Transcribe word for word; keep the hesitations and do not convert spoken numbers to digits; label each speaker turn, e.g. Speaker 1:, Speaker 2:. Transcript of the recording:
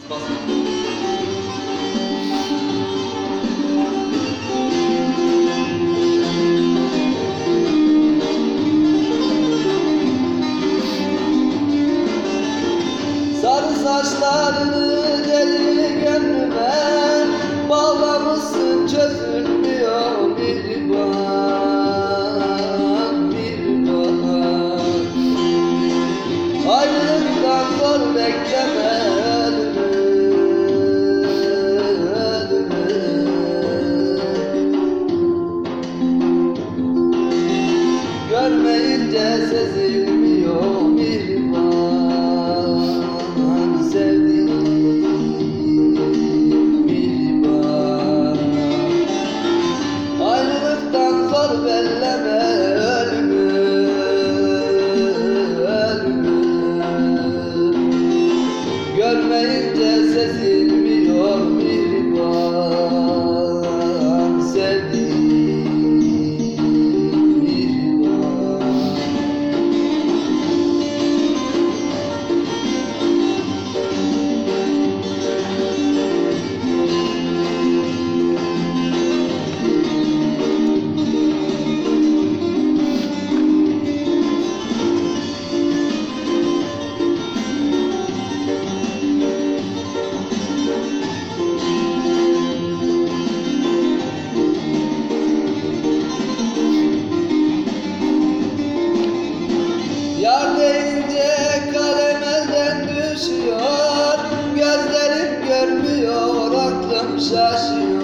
Speaker 1: Sarı saçlarını deli gönlüme bağlamışsın, çözülmüyor bir bak, bir bak. Ayrılıktan zor bekleme ölümü, ölümü. Görmeyince sezilmiyor bir bak, sevdiğim bir bak. Ayrılıktan zor belleme ölümü, ölümü. Görmeyince sezilmiyor bir bak, sevdiğim bir bak. Yar deyince kalem elden düşüyor, gözlerim görmüyor, aklım şaşıyor.